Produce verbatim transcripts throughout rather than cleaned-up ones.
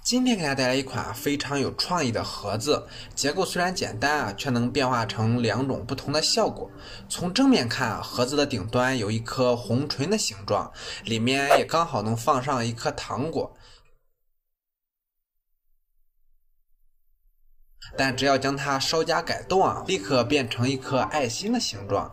今天给大家带来一款非常有创意的盒子，结构虽然简单啊，却能变化成两种不同的效果。从正面看，盒子的顶端有一颗红唇的形状，里面也刚好能放上一颗糖果。但只要将它稍加改动啊，立刻变成一颗爱心的形状。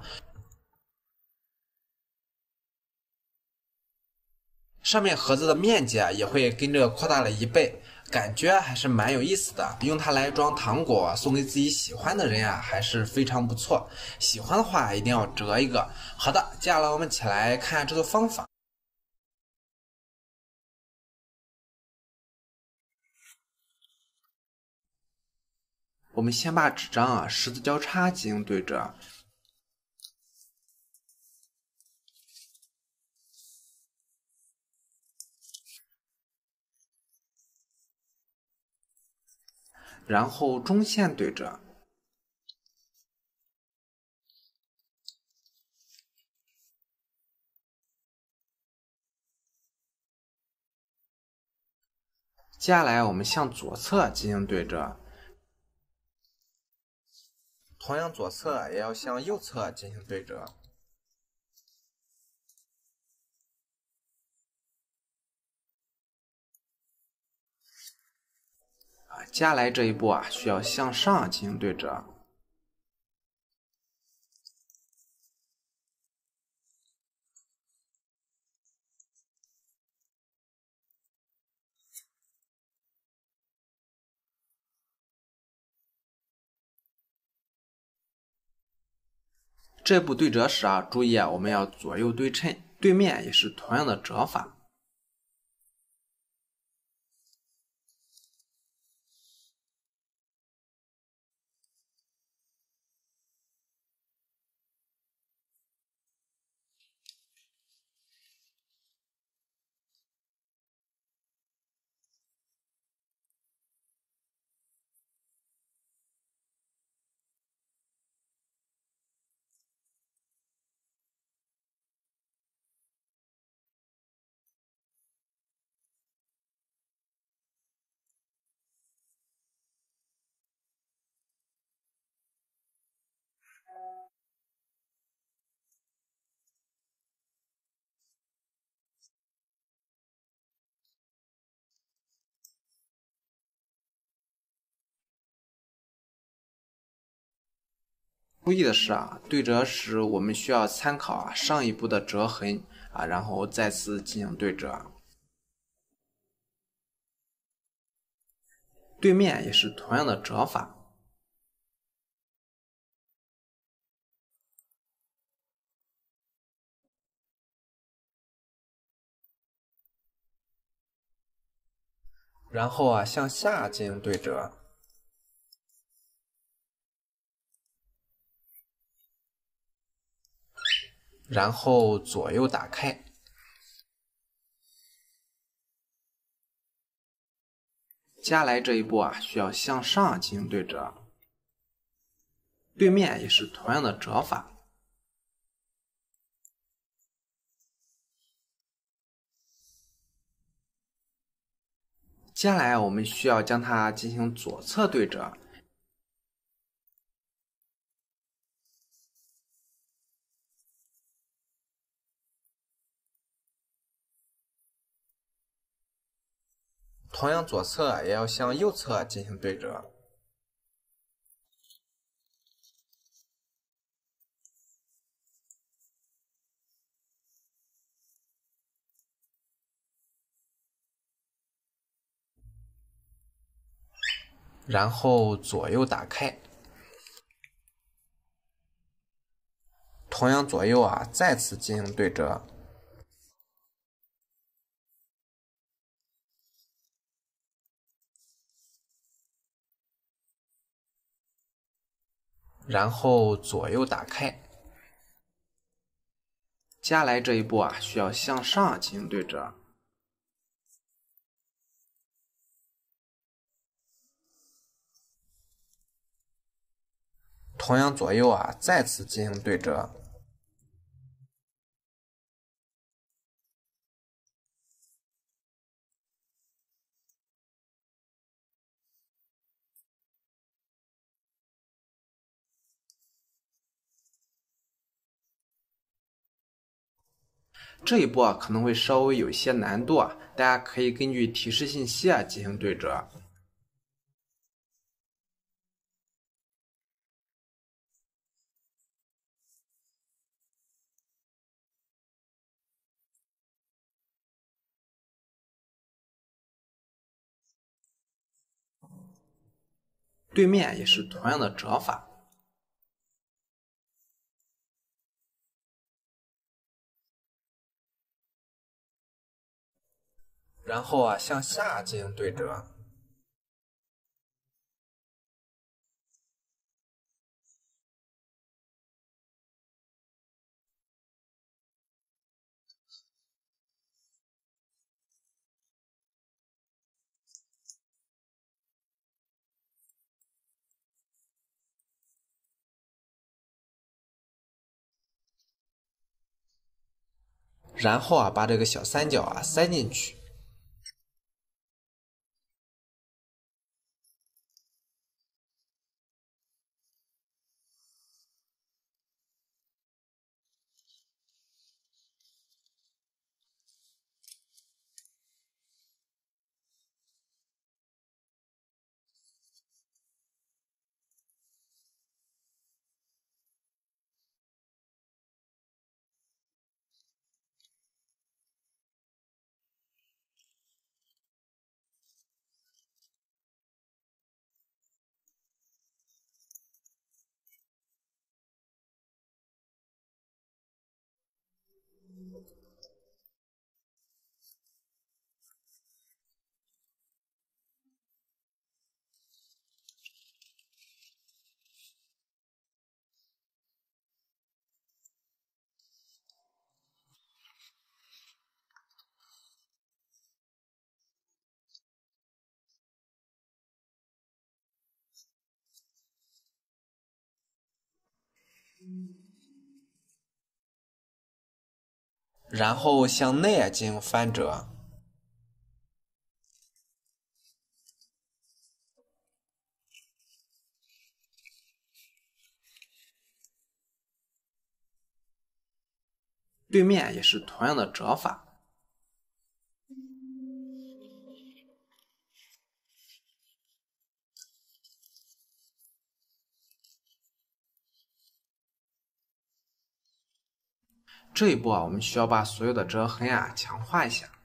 上面盒子的面积啊也会跟着扩大了一倍，感觉还是蛮有意思的。用它来装糖果，送给自己喜欢的人啊，还是非常不错。喜欢的话一定要折一个。好的，接下来我们一起来看这个方法。我们先把纸张啊十字交叉进行对折。然后中线对折，接下来我们向左侧进行对折，同样左侧也要向右侧进行对折。啊，接下来这一步啊，需要向上进行对折。这步对折时啊，注意啊，我们要左右对称，对面也是同样的折法。注意的是啊，对折时我们需要参考啊上一步的折痕啊，然后再次进行对折。对面也是同样的折法。然后啊，向下进行对折。然后左右打开。接下来这一步啊，需要向上进行对折，对面也是同样的折法。接下来我们需要将它进行左侧对折。同样左侧也要向右侧进行对折。然后左右打开。同样左右啊，再次进行对折。然后左右打开。接下来这一步啊，需要向上进行对折。同样左右啊，再次进行对折。 这一步啊可能会稍微有些难度啊，大家可以根据提示信息啊进行对折。对面也是同样的折法。然后啊向下进行对折。然后啊把这个小三角啊塞进去。然后向内进行翻折。对面也是同样的折法。这一步啊，我们需要把所有的折痕啊强化一下。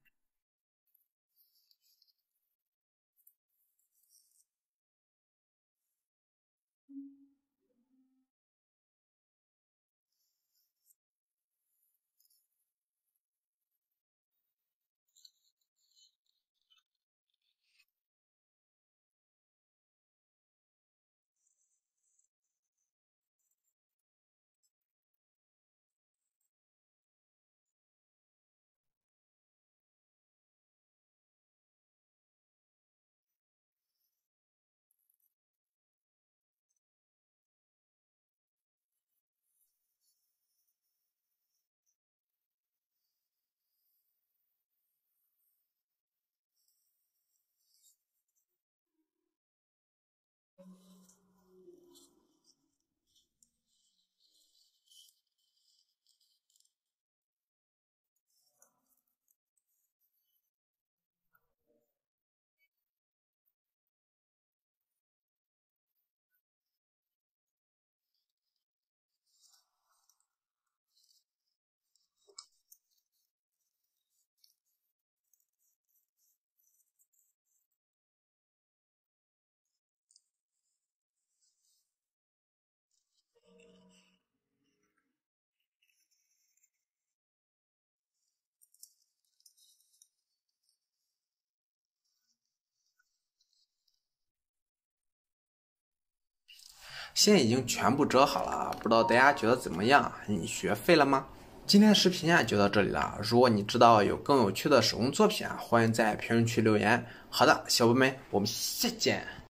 现在已经全部折好了，不知道大家觉得怎么样？你学废了吗？今天的视频啊就到这里了。如果你知道有更有趣的手工作品啊，欢迎在评论区留言。好的，小伙伴们，我们下期见。